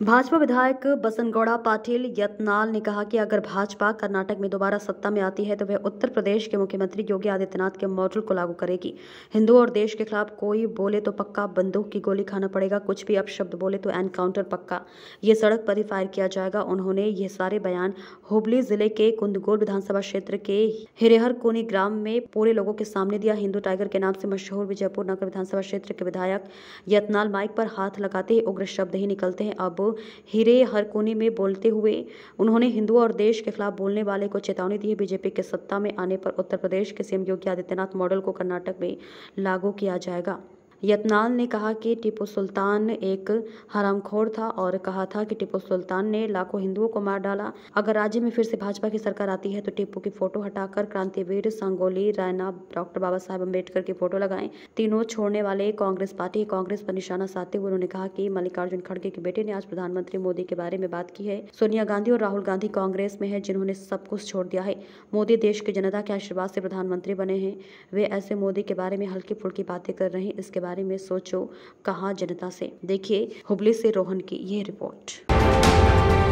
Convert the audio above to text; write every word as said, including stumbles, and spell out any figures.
भाजपा विधायक बसनगौड़ा पाटिल यत्नाल ने कहा कि अगर भाजपा कर्नाटक में दोबारा सत्ता में आती है तो वह उत्तर प्रदेश के मुख्यमंत्री योगी आदित्यनाथ के मॉडल को लागू करेगी। हिंदू और देश के खिलाफ कोई बोले तो पक्का बंदूक की गोली खाना पड़ेगा, कुछ भी अपशब्द बोले तो एनकाउंटर पक्का, ये सड़क पर ही फायर किया जाएगा। उन्होंने ये सारे बयान हुबली जिले के कुंदगोल विधानसभा क्षेत्र के हिरेहरकोनी ग्राम में पूरे लोगों के सामने दिया। हिंदू टाइगर के नाम से मशहूर विजयपुर नगर विधानसभा क्षेत्र के विधायक यत्नाल माइक पर हाथ लगाते ही उग्र शब्द ही निकलते हैं। अब हिरेहरकोनी में बोलते हुए उन्होंने हिंदू और देश के खिलाफ बोलने वाले को चेतावनी दी है। बीजेपी के सत्ता में आने पर उत्तर प्रदेश के सीएम योगी आदित्यनाथ मॉडल को कर्नाटक में लागू किया जाएगा। यत्नाल ने कहा कि टीपू सुल्तान एक हरामखोर था और कहा था कि टीपू सुल्तान ने लाखों हिंदुओं को मार डाला। अगर राज्य में फिर से भाजपा की सरकार आती है तो टीपू की फोटो हटाकर क्रांतिवीर संगोली रायना डॉक्टर बाबा साहेब अम्बेडकर की फोटो लगाएं। तीनों छोड़ने वाले कांग्रेस पार्टी कांग्रेस पर निशाना साधते हुए उन्होंने कहा कि मल्लिकार्जुन खड़गे के बेटे ने आज प्रधानमंत्री मोदी के बारे में बात की है। सोनिया गांधी और राहुल गांधी कांग्रेस में है जिन्होंने सब कुछ छोड़ दिया है। मोदी देश की जनता के आशीर्वाद से प्रधानमंत्री बने हैं। वे ऐसे मोदी के बारे में हल्की फुल्की बातें कर रहे हैं, इसके बारे में सोचो, कहा जनता से। देखिए हुबली से रोहन की ये रिपोर्ट।